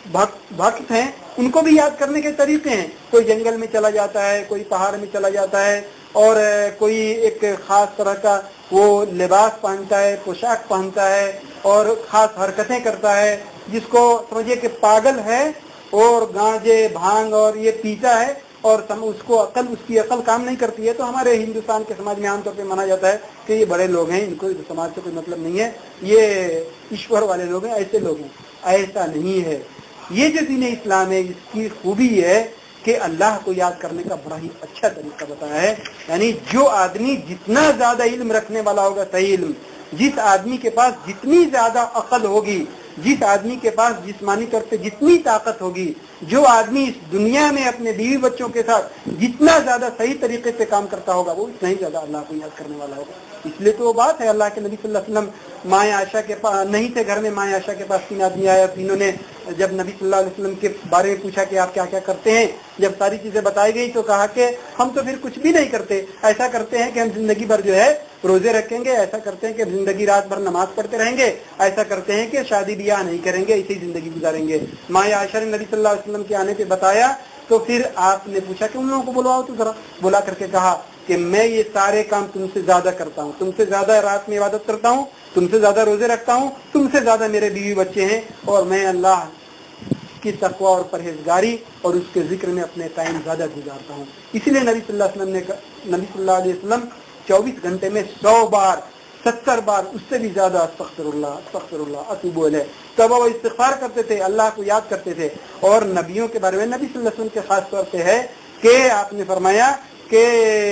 भक्त हैं उनको भी याद करने के तरीके हैं। कोई जंगल में चला जाता है, कोई पहाड़ में चला जाता है और कोई एक खास तरह का वो लिबास पहनता है, पोशाक पहनता है और खास हरकतें करता है, जिसको समझिए कि पागल है और गांजे, भांग और ये पीता है और उसको उसकी अकल काम नहीं करती है। तो हमारे हिंदुस्तान के समाज में आमतौर पे माना जाता है कि ये बड़े लोग हैं, इनको समाज से कोई मतलब नहीं है, ये ईश्वर वाले लोग हैं, ऐसे लोग हैं। ऐसा नहीं है। ये जो दीन इस्लाम है इसकी खूबी है کہ اللہ کو یاد کرنے کا بڑا ہی اچھا طریقہ بتایا ہے. یعنی جو آدمی جتنا زیادہ علم رکھنے والا ہوگا، صحیح علم، جس آدمی کے پاس جتنی زیادہ عقل ہوگی، جس آدمی کے پاس جسمانی طور پہ جتنی طاقت ہوگی، جو آدمی اس دنیا میں اپنے بیوی بچوں کے ساتھ جتنا زیادہ صحیح طریقے سے کام کرتا ہوگا، وہ اتنا ہی زیادہ اللہ کو یاد کرنے والا ہوگا. اس لیے تو وہ بات ہے، اللہ کے نبی صلی اللہ علیہ وسلم مائیں عائشہ کے پاس نہیں تھے، گھر میں مائیں عائشہ کے پاس 3 آدمی آیا، تینوں نے جب نبی صلی اللہ علیہ وسلم کے بارے میں پوچھا کہ آپ کیا کیا کرتے ہیں، جب ساری چیزیں بتائی گئی تو کہا کہ ہم تو پھر کچھ بھی نہیں کرتے، ایسا کرتے ہیں کہ ہم زندگی بھر جو ہے روزے رکھیں گے، ایسا کرتے ہیں کہ زندگی رات بھر نماز پڑھتے رہیں گے، ایسا کرتے ہیں کہ شادی بیاہ نہیں کریں گے، اسی زندگی گزاریں گے. مائیں عائشہ نے نبی صلی اللہ علیہ وسلم کے آنے پہ بتایا تو پھر آپ نے پوچھا کہ ان لوگوں کو بلواؤ تو ذرا. بلا کر کے کہا کہ میں یہ سارے کام تم سے زیادہ کرتا ہوں، تم سے زیادہ رات میں عبادت کرتا ہوں، تم سے زیادہ روزے رکھتا ہوں، تم سے زیادہ میرے بیوی بچے ہیں، اور میں اللہ کی تقوی اور پرہیزگاری اور اس کے ذکر میں اپنے ٹائم زیادہ گزارتا ہوں. اسی لیے نبی صلی اللہ علیہ وسلم 24 گھنٹے میں 100 بار 70 بار اس سے بھی زیادہ استغفر اللہ اتوب الیہ توبہ و استغفار کرتے تھے، اللہ کو یاد کرتے تھے. اور نبیوں کے بارے میں نبی صلی اللہ علیہ وسلم کے خاص طور پہ ہے کہ آپ نے فرمایا کہ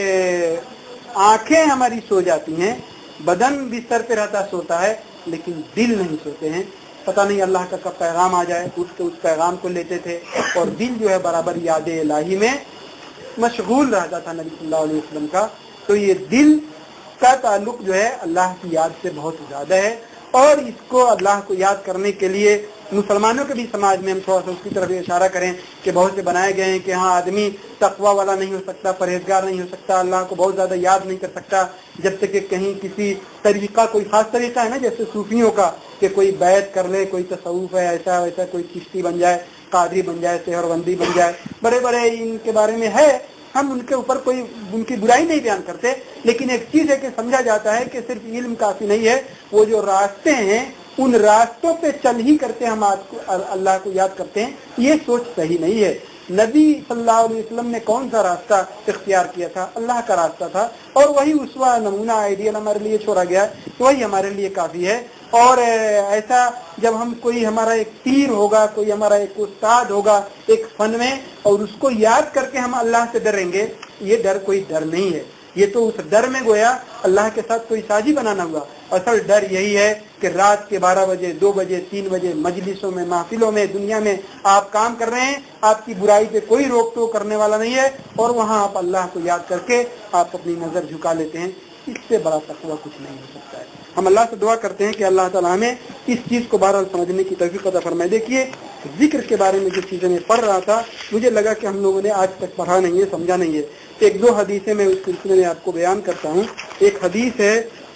آنکھیں ہماری سو جاتی ہیں، بدن بستر پہ رہتا سوتا ہے، لیکن دل نہیں سوتے ہیں. پتہ نہیں اللہ کا کب پیغام آ جائے، اٹھ کے اس پیغام کو لیتے تھے، اور دل جو ہے برابر یاد الہی میں مشغول رہتا تھا نبی صلی اللہ علیہ وسلم کا. تو یہ دل کا تعلق جو ہے اللہ کی یاد سے بہت زیادہ ہے، اور اس کو اللہ کو یاد کرنے کے لیے مسلمانوں کے بھی سماج میں ہم تھوڑا سا اس کی طرف اشارہ کریں کہ بہت سے بنائے گئے ہیں کہ ہاں آدمی تقوی والا نہیں ہو سکتا، پرہیزگار نہیں ہو سکتا، اللہ کو بہت زیادہ یاد نہیں کر سکتا جب تک کہ کہیں کسی طریقہ، کوئی خاص طریقہ ہے نا جیسے صوفیوں کا کہ کوئی بیعت کر لے، کوئی تصوف ہے ایسا ویسا، کوئی چشتی بن جائے، قادری بن جائے، سہروردی بن جائے، بڑے بڑے ان کے بارے میں ہے. ہم ان کے اوپر کوئی ان کی برائی نہیں بیان کرتے، لیکن ایک چیز ہے کہ سمجھا جاتا ہے کہ صرف علم کافی نہیں ہے، وہ جو راستے ہیں ان راستوں پہ چل ہی کرتے ہم اللہ کو یاد کرتے ہیں، یہ سوچ صحیح نہیں ہے. نبی صلی اللہ علیہ وسلم نے کون سا راستہ اختیار کیا تھا؟ اللہ کا راستہ تھا، اور وہی اسوہ نمونہ آئیڈیل ہمارے لیے چھوڑا گیا، وہی ہمارے لیے کافی ہے. اور ایسا جب ہم کوئی ہمارا ایک پیر ہوگا، کوئی ہمارا ایک استاد ہوگا ایک فن میں، اور اس کو یاد کر کے ہم اللہ سے ڈریں گے، یہ ڈر کوئی ڈر نہیں ہے. یہ تو اس ڈر میں گویا اللہ کے ساتھ کوئی سازی بنانا ہوا. اصل ڈر یہی ہے کہ رات کے 12 بجے 2 بجے 3 بجے مجلسوں میں، محفلوں میں، دنیا میں آپ کام کر رہے ہیں، آپ کی برائی پہ کوئی روک ٹوک کرنے والا نہیں ہے، اور وہاں آپ اللہ کو یاد کر کے آپ اپنی نظر جھکا لیتے ہیں. اس سے بڑا تقویٰ کچھ نہیں ہو سکتا ہے. ہم اللہ سے دعا کرتے ہیں کہ اللہ تعالیٰ ہمیں اس چیز کو بہرحال سمجھنے کی توفیق عطا فرمائے. دیکھیے ذکر کے بارے میں جو چیزیں میں پڑھ رہا تھا، مجھے لگا کہ ہم لوگوں نے آج تک پڑھا نہیں ہے، سمجھا نہیں ہے. 1-2 حدیثیں میں اس سلسلے میں آپ کو بیان کرتا ہوں. ایک حدیث ہے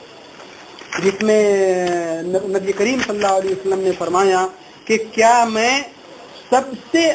جس میں نبی کریم صلی اللہ علیہ وسلم نے فرمایا کہ کیا میں سب سے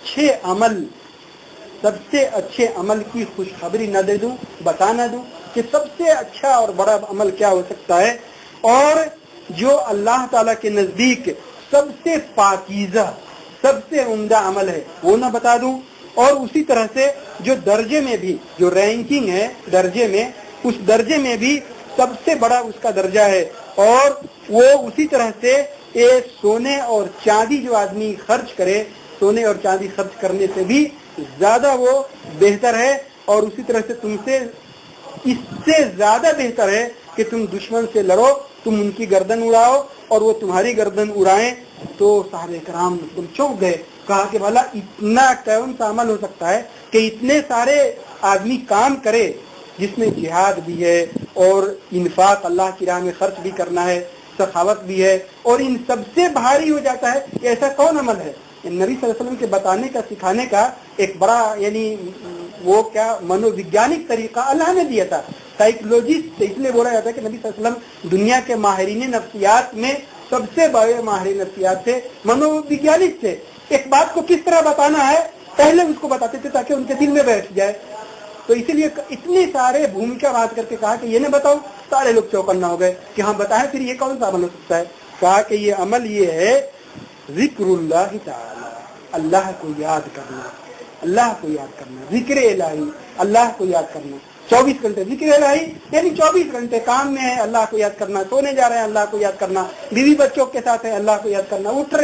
اچھے عمل کی خوشخبری نہ دے دوں، بتا نہ دوں کہ سب سے اچھا اور بڑا عمل کیا ہو سکتا ہے، اور جو اللہ تعالیٰ کے نزدیک سب سے پاکیزہ، سب سے عمدہ عمل ہے وہ نہ بتا دوں. اور اسی طرح سے جو درجے میں بھی، جو رینکنگ ہے درجے میں، اس درجے میں بھی سب سے بڑا اس کا درجہ ہے، اور وہ اسی طرح سے سونے اور چاندی جو آدمی خرچ کرے، سونے اور چاندی خرچ کرنے سے بھی زیادہ وہ بہتر ہے. اور اسی طرح سے تم سے اس سے زیادہ بہتر ہے کہ تم دشمن سے لڑو، تم ان کی گردن اڑاؤ اور وہ تمہاری گردن اڑائیں. تو صحابہ کرام تم چونک گئے، کہا کہ بھلا اتنا کون سا عمل ہو سکتا ہے کہ اتنے سارے آدمی کام کرے، جس میں جہاد بھی ہے اور انفاق اللہ کی راہ میں خرچ بھی کرنا ہے، سخاوت بھی ہے، اور ان سب سے بھاری ہو جاتا ہے کہ ایسا کون عمل ہے؟ نبی صلی اللہ علیہ وسلم کے بتانے کا، سکھانے کا ایک بڑا یعنی وہ کیا منو وگیانک طریقہ اللہ نے دیا تھا. سائیکولوجسٹ اس لیے بولا جاتا ہے کہ نبی صلی اللہ علیہ وسلم دنیا کے ماہرین نفسیات میں سب سے بڑے ماہر نفسیات تھے، منو وگیانک تھے. ایک بات کو کس طرح بتانا ہے پہلے اس کو بتاتے تھے تاکہ ان کے دل میں بیٹھ جائے. تو اسی لیے اتنے سارے بھومکا بات کر کے کہا کہ یہ نہ بتاؤ، سارے لوگ چوکنا ہو گئے کہ ہاں بتائیں پھر یہ کون سا عمل ہو سکتا ہے. کہا کہ یہ عمل یہ ہے ذکر اللہ تعالی، اللہ کو یاد کرنا، اللہ کو یاد کرنا، ذکر الہی، اللہ کو یاد کرنا. 24 گھنٹے ذکر الہی یعنی 24 گھنٹے کام میں ہے اللہ کو یاد کرنا، سونے جا رہے ہیں اللہ کو یاد کرنا، بیوی بچوں کے ساتھ ہے اللہ کو یاد کرنا، اٹھ رہے ہیں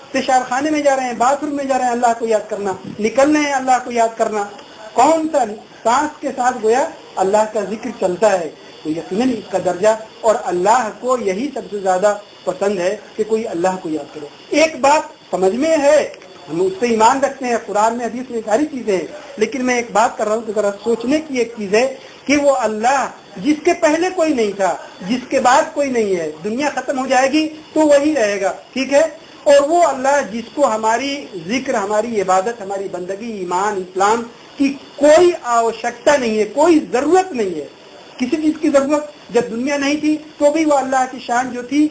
پیشاب خانے میں جا رہے ہیں، باتھ روم میں جا رہے ہیں، اللہ کو یاد کرنا، نکل رہے ہیں اللہ کو یاد کرنا، کون سا سانس کے ساتھ گویا اللہ کا ذکر چلتا ہے، تو یقیناً اس کا درجہ، اور اللہ کو یہی سب سے زیادہ پسند ہے کہ کوئی اللہ کو یاد کرے۔ ایک بات سمجھ میں ہے، ہم اس پہ ایمان رکھتے ہیں، قرآن میں حدیث میں ساری چیزیں ہیں، لیکن میں ایک بات کر رہا ہوں کہ ذرا سوچنے کی ایک چیز ہے کہ وہ اللہ جس کے پہلے کوئی نہیں تھا، جس کے بعد کوئی نہیں ہے، دنیا ختم ہو جائے گی تو وہی رہے گا، ٹھیک ہے، اور وہ اللہ جس کو ہماری ذکر، ہماری عبادت، ہماری بندگی، ایمان، اسلام کی کوئی آوشکتا نہیں ہے، کوئی ضرورت نہیں ہے، کسی چیز کی ضرورت جب دنیا نہیں تھی تو بھی وہ اللہ کی شان جو تھی،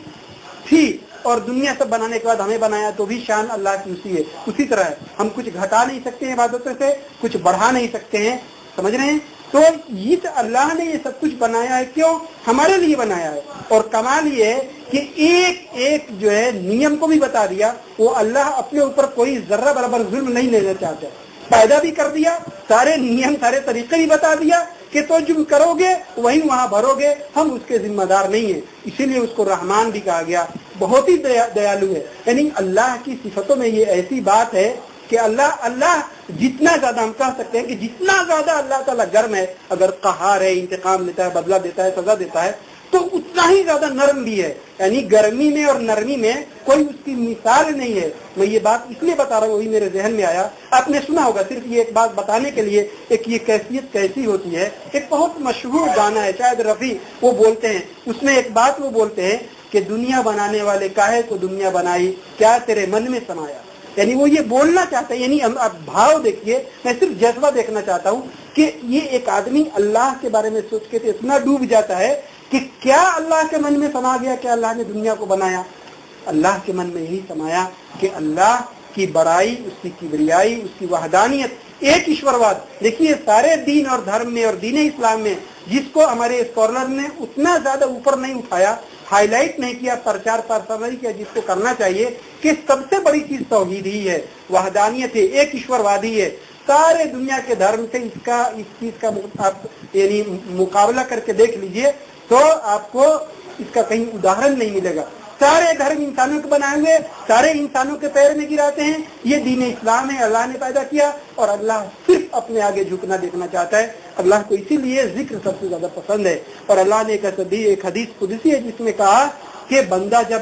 اور دنیا سب بنانے کے بعد ہمیں بنایا تو بھی شان اللہ کی اسی ہے، اسی طرح ہے، ہم کچھ گھٹا نہیں سکتے ہیں عبادتوں سے، کچھ بڑھا نہیں سکتے ہیں، سمجھ رہے ہیں؟ تو یہ اللہ نے یہ سب کچھ بنایا ہے، کیوں؟ ہمارے لیے بنایا ہے، اور کمال یہ ہے کہ ایک ایک جو ہے نیم کو بھی بتا دیا، وہ اللہ اپنے اوپر کوئی ذرہ برابر ظلم نہیں لینا چاہتا، پیدا بھی کر دیا، سارے نیم، سارے طریقے بھی بتا دیا کہ تو جو کرو گے وہی وہاں بھرو گے، ہم اس کے ذمہ دار نہیں ہیں، اسی لیے اس کو رحمان بھی کہا گیا، بہت ہی دیالو ہے۔ یعنی اللہ کی صفتوں میں یہ ایسی بات ہے کہ اللہ جتنا زیادہ ہم کہہ سکتے ہیں کہ جتنا زیادہ اللہ تعالیٰ گرم ہے، اگر قہار ہے، انتقام لیتا ہے، بدلہ دیتا ہے، سزا دیتا ہے، تو اتنا ہی زیادہ نرم بھی ہے، یعنی گرمی میں اور نرمی میں کوئی اس کی مثال نہیں ہے۔ میں یہ بات اس لیے بتا رہا ہوں، وہی میرے ذہن میں آیا، آپ نے سنا ہوگا، صرف یہ ایک بات بتانے کے لیے، ایک یہ کیفیت کیسی ہوتی ہے، ایک بہت مشہور گانا ہے، شاید رفیع وہ بولتے ہیں، اس میں ایک بات وہ بولتے ہیں کہ دنیا بنانے والے کاہے کو دنیا بنائی، کیا تیرے من میں سمایا، یعنی وہ یہ بولنا چاہتا ہے، یعنی اب بھاؤ دیکھیے، میں صرف جذبہ دیکھنا چاہتا ہوں کہ یہ ایک آدمی اللہ کے بارے میں سوچ کے اتنا ڈوب جاتا ہے کہ کیا اللہ کے من میں سما گیا کہ اللہ نے دنیا کو بنایا؟ اللہ کے من میں یہی سمایا کہ اللہ کی بڑائی، اس کی کبریائی، اس کی وحدانیت، ایک ایشورواد۔ دیکھیے سارے دین اور دھرم میں اور دین اسلام میں جس کو ہمارے اسکالر نے اتنا زیادہ اوپر نہیں اٹھایا، ہائی لائٹ نہیں کیا، پرچار نہیں کیا جس کو کرنا چاہیے، کہ سب سے بڑی چیز توحید ہی ہے، وحدانیت ہے، ایک ایشوروادی ہے۔ سارے دنیا کے دھرم سے اس چیز کا آپ یعنی مقابلہ کر کے دیکھ لیجئے تو آپ کو اس کا کہیں اداہرن نہیں ملے گا۔ سارے دھرم انسانوں کے بنائے ہوئے، سارے انسانوں کے پیر میں گراتے ہیں، یہ دین اسلام ہے، اللہ نے پیدا کیا، اور اللہ صرف اپنے آگے جھکنا دیکھنا چاہتا ہے۔ اللہ کو اسی لیے ذکر سب سے زیادہ پسند ہے، اور اللہ نے ایک حدیث قدسی ہے جس میں کہا کہ بندہ جب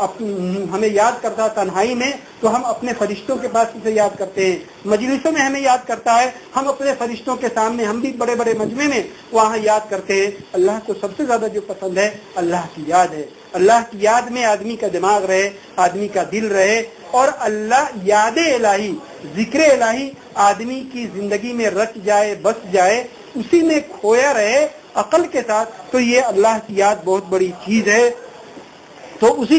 ہمیں یاد کرتا ہے تنہائی میں تو ہم اپنے فرشتوں کے پاس اسے یاد کرتے ہیں، مجلسوں میں ہمیں یاد کرتا ہے، ہم اپنے فرشتوں کے سامنے، ہم بھی بڑے بڑے مجمع میں وہاں یاد کرتے ہیں۔ اللہ کو سب سے زیادہ جو پسند ہے اللہ کی یاد ہے، اللہ کی یاد میں آدمی کا دماغ رہے، آدمی کا دل رہے، اور اللہ یاد الہی، ذکر الہی آدمی کی زندگی میں رچ جائے، بس جائے، اسی میں کھویا رہے عقل کے ساتھ، تو یہ اللہ کی یاد بہت بڑی چیز ہے۔ تو اسی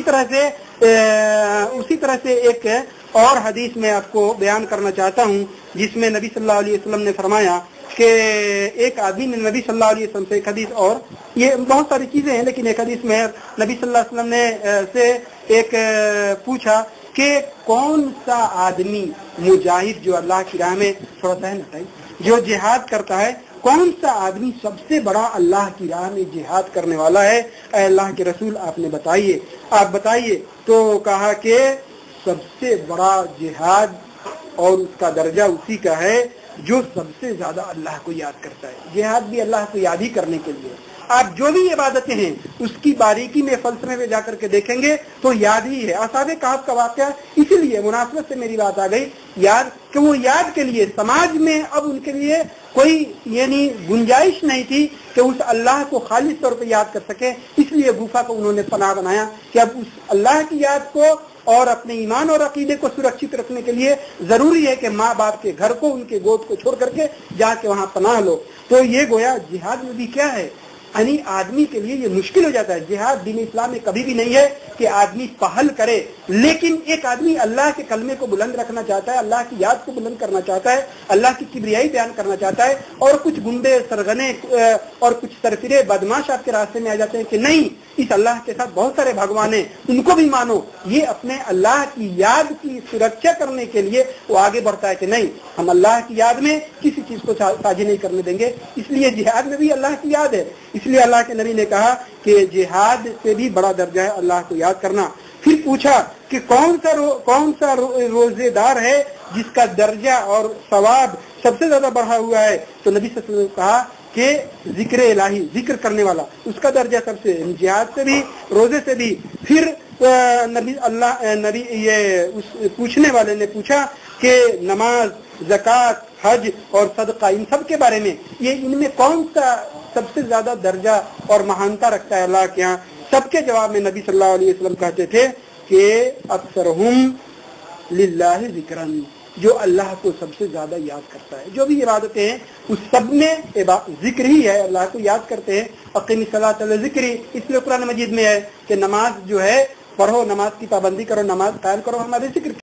طرح سے ایک اور حدیث میں آپ کو بیان کرنا چاہتا ہوں جس میں نبی صلی اللہ علیہ وسلم نے فرمایا کہ ایک آدمی نے نبی صلی اللہ علیہ وسلم سے ایک حدیث، اور یہ بہت ساری چیزیں ہیں لیکن ایک حدیث میں نبی صلی اللہ علیہ وسلم نے سے ایک پوچھا کہ کون سا آدمی مجاہد جو اللہ کی راہ میں، تھوڑا سا ہے نا جو جہاد کرتا ہے، کون سا آدمی سب سے بڑا اللہ کی راہ میں جہاد کرنے والا ہے؟ اے اللہ کے رسول آپ بتائیے۔ تو کہا کہ سب سے بڑا جہاد اور اس کا درجہ اسی کا ہے جو سب سے زیادہ اللہ کو یاد کرتا ہے۔ جہاد بھی اللہ کو یاد ہی کرنے کے لیے، آپ جو بھی عبادتیں ہیں اس کی باریکی میں فلسفے میں جا کر کے دیکھیں گے تو یاد ہی ہے۔ اصحاب کہف کا واقعہ اسی لیے مناسبت سے میری بات آ گئی، یاد کہ وہ یاد کے لیے سماج میں اب ان کے لیے کوئی یعنی گنجائش نہیں تھی کہ اس اللہ کو خالص طور پہ یاد کر سکے، اس لیے گفا کو انہوں نے پناہ بنایا کہ اب اس اللہ کی یاد کو اور اپنے ایمان اور عقیدے کو سرکشت رکھنے کے لیے ضروری ہے کہ ماں باپ کے گھر کو، ان کے گود کو چھوڑ کر کے جا کے وہاں پناہ لو۔ تو یہ گویا جہاد میں بھی کیا ہے، یعنی آدمی کے لیے یہ مشکل ہو جاتا ہے۔ جہاد دین اسلام میں کبھی بھی نہیں ہے کہ آدمی پہل کرے، لیکن ایک آدمی اللہ کے کلمے کو بلند رکھنا چاہتا ہے، اللہ کی یاد کو بلند کرنا چاہتا ہے، اللہ کی کبریائی بیان کرنا چاہتا ہے، اور کچھ گنڈے سرغنے اور کچھ سرفرے بدماش آپ کے راستے میں آ جاتے ہیں کہ نہیں، اس اللہ کے ساتھ بہت سارے بھگوان ہیں، ان کو بھی مانو۔ یہ اپنے اللہ کی یاد کی سرکشا کرنے کے لیے وہ آگے بڑھتا ہے کہ نہیں، ہم اللہ کی یاد میں کسی چیز کو ساجھے نہیں کرنے دیں گے۔ اس لیے جہاد میں بھی اللہ کی یاد ہے، اس لیے اللہ کے نبی نے کہا کہ جہاد سے بھی بڑا درجہ ہے اللہ کو یاد کرنا۔ پھر پوچھا کہ کون سا روزے دار ہے جس کا درجہ اور ثواب سب سے زیادہ بڑھا ہوا ہے؟ تو نبی صلی اللہ علیہ وسلم نے کہا کہ ذکر الہی، ذکر کرنے والا، اس کا درجہ سب سے، جہاد سے بھی، روزے سے بھی۔ پھر پوچھنے والے نے پوچھا کہ نماز، زکوٰۃ، حج اور صدقہ، ان سب کے بارے میں، ان میں کون سا سب سے زیادہ درجہ اور مہانتا رکھتا ہے اللہ کے یہاں؟ سب کے جواب میں نبی صلی اللہ علیہ وسلم کہتے تھے کہ اکثرہم للہ ذکرن، جو اللہ کو سب سے زیادہ یاد کرتا ہے۔ جو بھی عبادتیں ہیں اس سب میں ذکر ہی ہے، اللہ کو یاد کرتے ہیں۔ اقیم الصلاۃ لذکری، اس لیے قرآن مجید میں ہے کہ نماز جو ہے پڑھو، نماز کی پابندی کرو، نماز قائم کرو ہمارے ذکر